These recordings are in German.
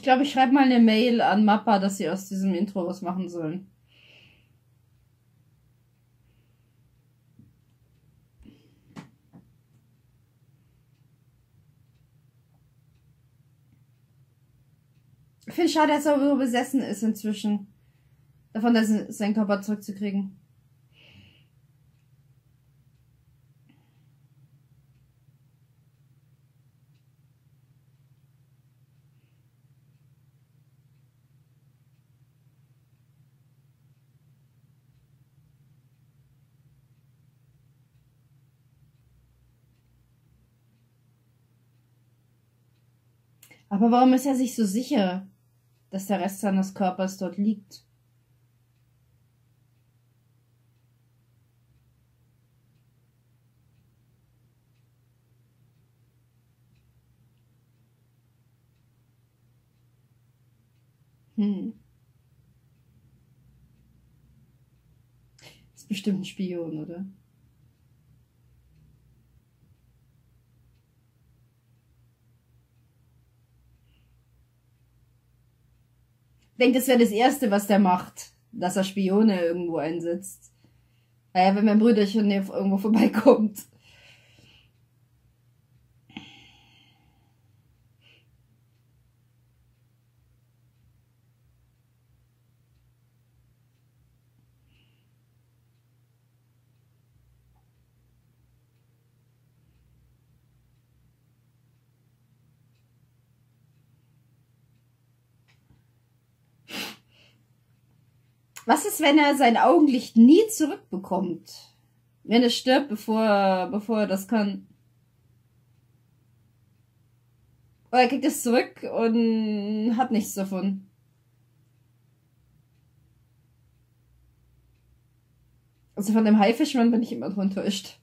Ich glaube, ich schreibe mal eine Mail an Mappa, dass sie aus diesem Intro was machen sollen. Ich finde es schade, dass er so besessen ist inzwischen. Davon, seinen Körper zurückzukriegen. Aber warum ist er sich so sicher, dass der Rest seines Körpers dort liegt? Ist bestimmt ein Spion, oder? Ich denke, das wäre das Erste, was der macht, dass er Spione irgendwo einsetzt. Naja, wenn mein Brüderchen hier irgendwo vorbeikommt. Was ist, wenn er sein Augenlicht nie zurückbekommt? Wenn er stirbt, bevor er das kann? Oder er kriegt es zurück und hat nichts davon. Also von dem Haifischmann bin ich immer noch enttäuscht.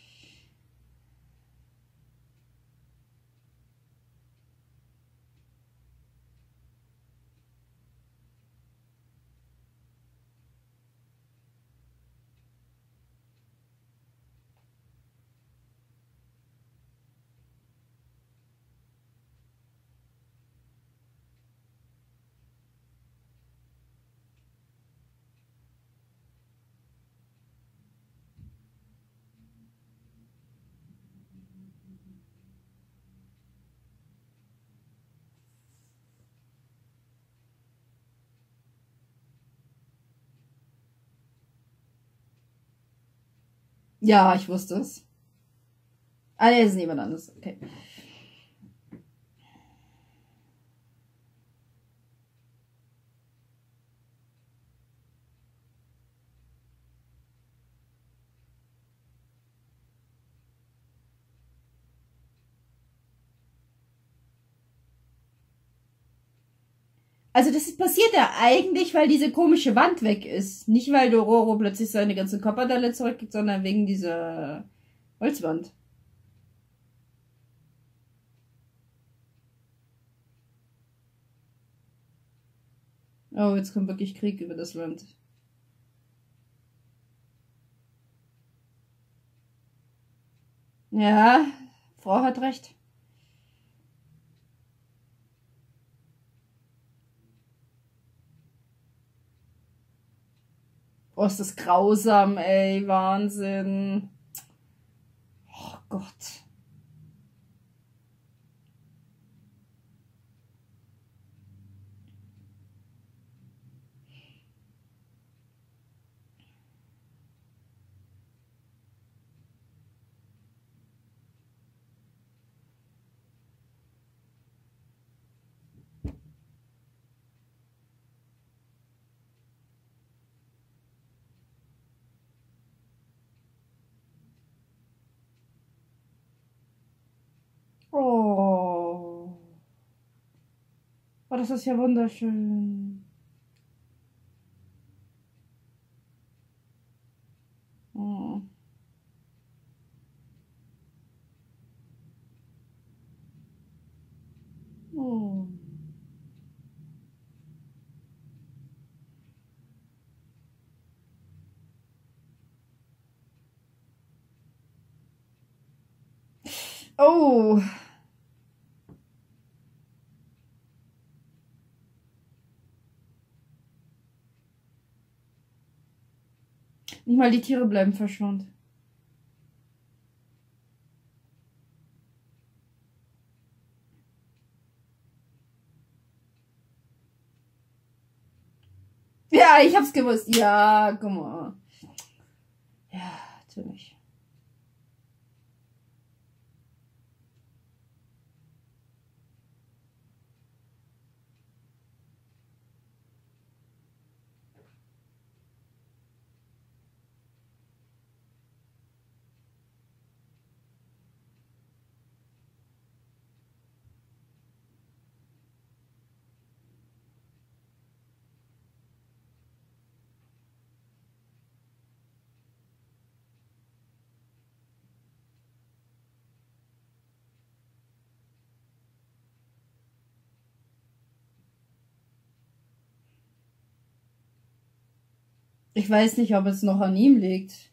Ja, ich wusste es. Ah, nee, ist niemand anderes. Okay. Also das passiert ja eigentlich, weil diese komische Wand weg ist. Nicht, weil Dororo plötzlich seine ganzen Körperteile zurückkriegt, sondern wegen dieser Holzwand. Oh, jetzt kommt wirklich Krieg über das Land. Ja, Frau hat recht. Oh, ist das grausam, ey, Wahnsinn. Oh Gott. Oh. Oh, das ist ja wunderschön. Oh. Oh. Oh. Nicht mal die Tiere bleiben verschont. Ja, ich hab's gewusst. Ja, guck mal. Ja, natürlich. Ich weiß nicht, ob es noch an ihm liegt.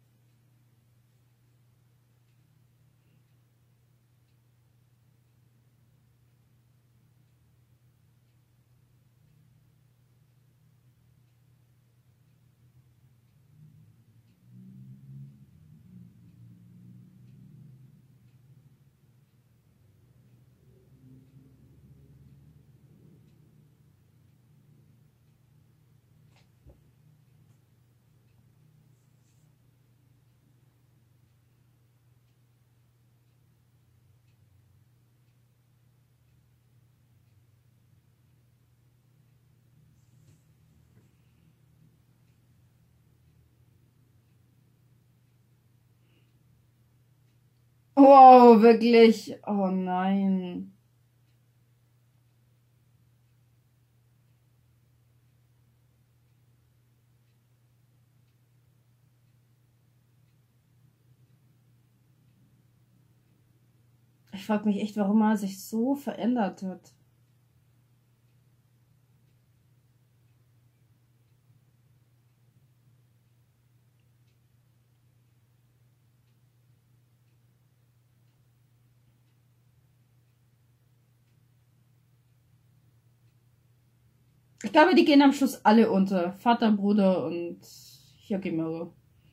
Wow, wirklich. Oh nein. Ich frage mich echt, warum er sich so verändert hat. Ich glaube, die gehen am Schluss alle unter. Vater, Bruder und Hyakimaro.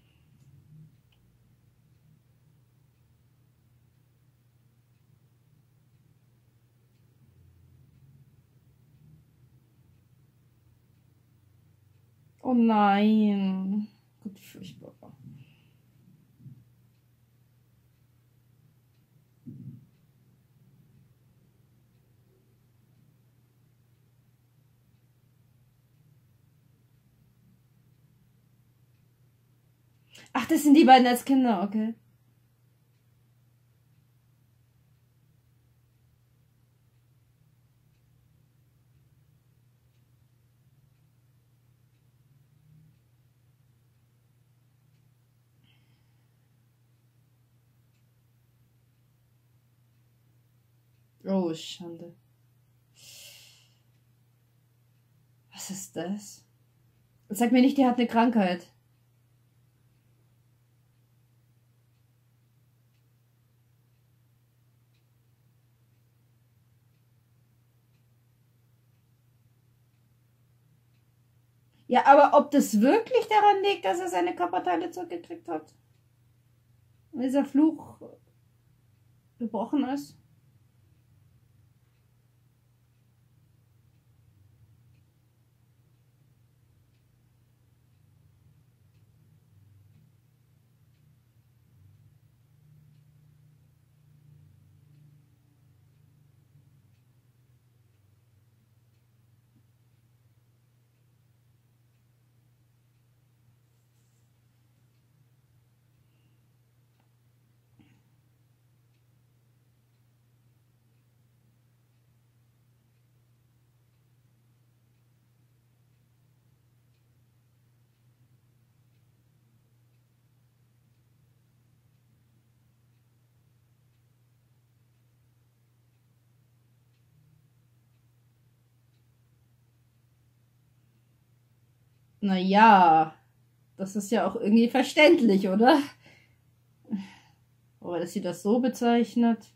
Oh nein. Gott, furchtbar. Ach, das sind die beiden als Kinder, okay. Oh, Schande. Was ist das? Sag mir nicht, die hat eine Krankheit. Ja, aber ob das wirklich daran liegt, dass er seine Körperteile zurückgekriegt hat? Und dieser Fluch gebrochen ist? Naja, das ist ja auch irgendwie verständlich, oder? Aber dass sie das so bezeichnet.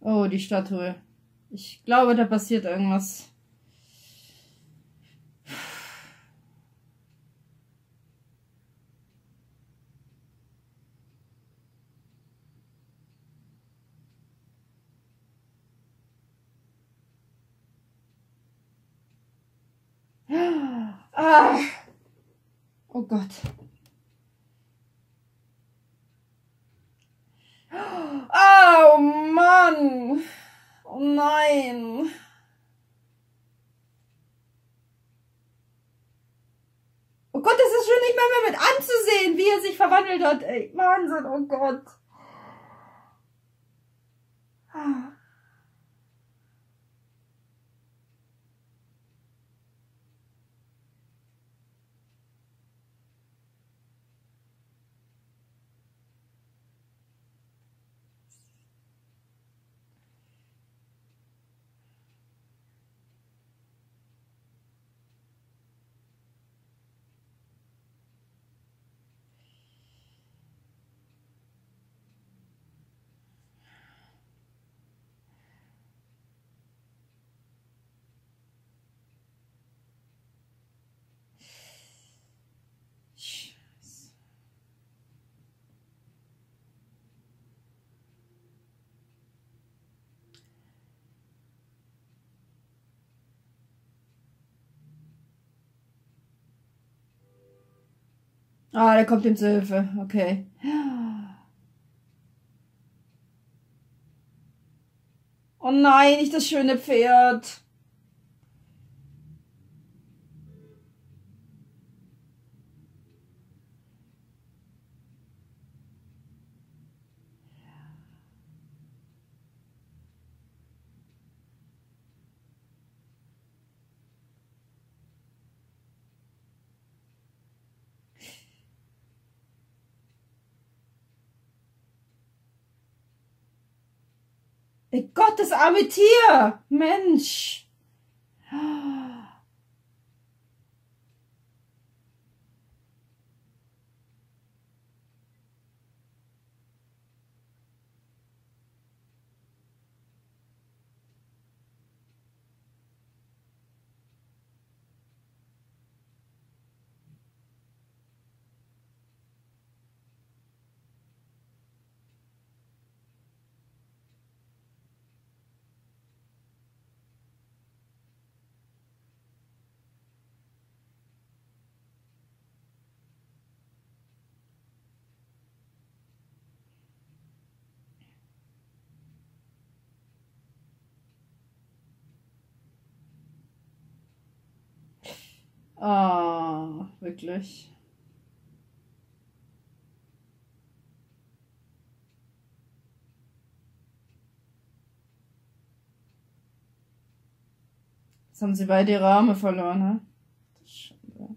Oh, die Statue. Ich glaube, da passiert irgendwas. Ah. Oh Gott. Oh Mann. Oh nein. Oh Gott, das ist schon nicht mehr mit anzusehen, wie er sich verwandelt hat. Ey, Wahnsinn, oh Gott. Ah, der kommt ihm zur Hilfe. Okay. Oh nein, nicht das schöne Pferd. Ey Gott, das arme Tier. Mensch. Ah, wirklich. Jetzt haben sie beide ihre Arme verloren, ne? Das ist schon.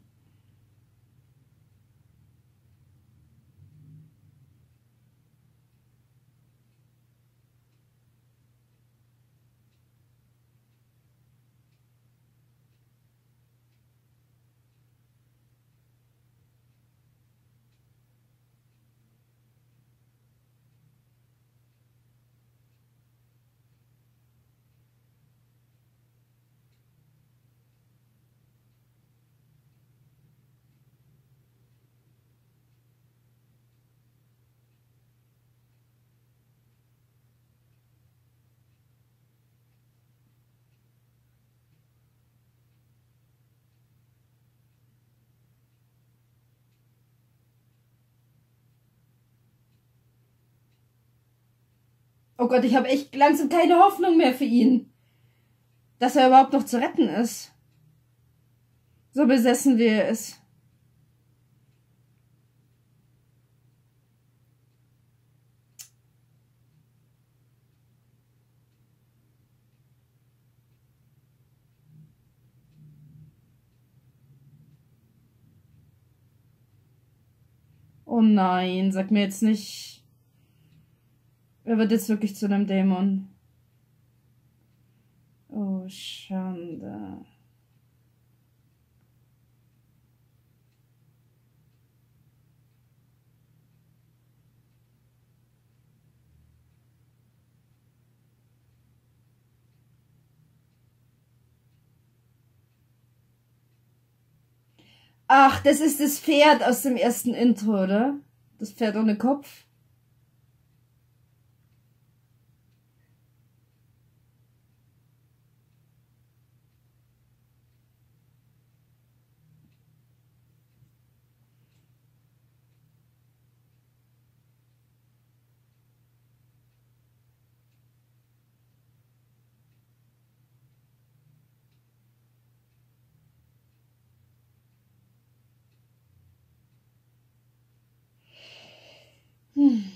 Oh Gott, ich habe echt langsam keine Hoffnung mehr für ihn. Dass er überhaupt noch zu retten ist. So besessen wie er ist. Oh nein, sag mir jetzt nicht. Er wird jetzt wirklich zu einem Dämon. Oh, Schande. Ach, das ist das Pferd aus dem ersten Intro, oder? Das Pferd ohne Kopf. Hm.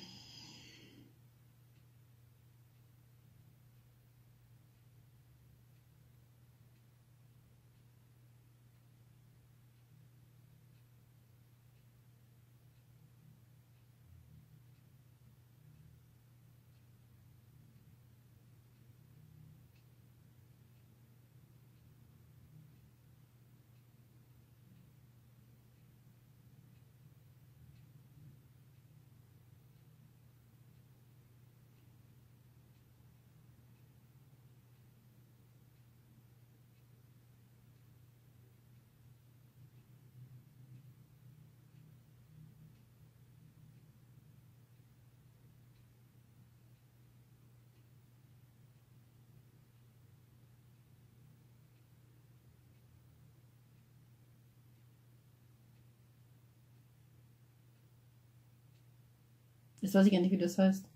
Jetzt weiß ich gar nicht, wie das heißt.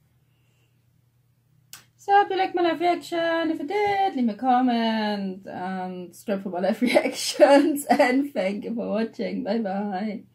So, if you like my live reaction, if you did, leave me a comment and subscribe for my live reactions and thank you for watching. Bye bye.